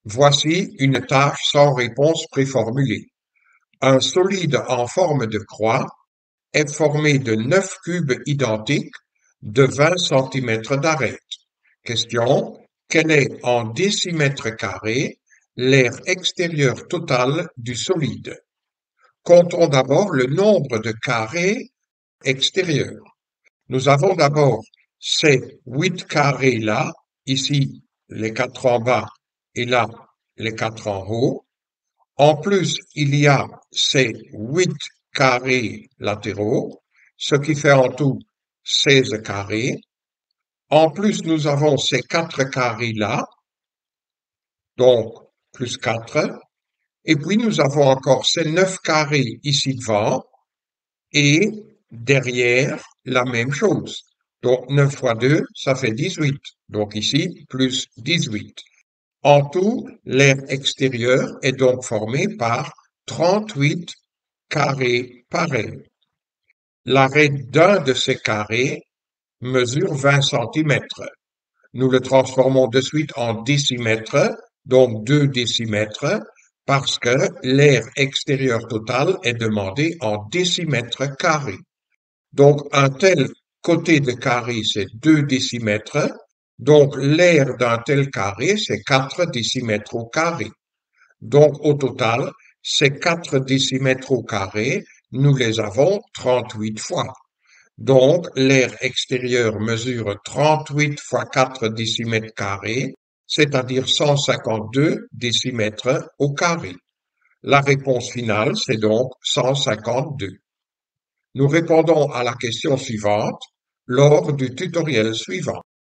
Voici une tâche sans réponse préformulée. Un solide en forme de croix est formé de 9 cubes identiques de 20 cm d'arête. Question: quel est en décimètres carrés l'air extérieur total du solide? Comptons d'abord le nombre de carrés extérieurs. Nous avons d'abord ces 8 carrés-là, ici les 4 en bas et là les 4 en haut. En plus, il y a ces 8 carrés latéraux, ce qui fait en tout 16 carrés. En plus, nous avons ces 4 carrés-là, donc plus 4. Et puis, nous avons encore ces 9 carrés ici devant et derrière la même chose. Donc 9 fois 2, ça fait 18. Donc ici, plus 18. En tout, l'air extérieur est donc formé par 38 carrés pareils. L'arête d'un de ces carrés mesure 20 centimètres. Nous le transformons de suite en décimètres, donc 2 décimètres, parce que l'air extérieur total est demandé en décimètres carrés. Donc un tel côté de carré, c'est 2 décimètres, donc l'air d'un tel carré, c'est 4 décimètres au carré. Donc au total, ces 4 décimètres au carré, nous les avons 38 fois. Donc, l'air extérieur mesure 38 fois 4 décimètres carrés, c'est-à-dire 152 décimètres au carré. La réponse finale, c'est donc 152. Nous répondons à la question suivante lors du tutoriel suivant.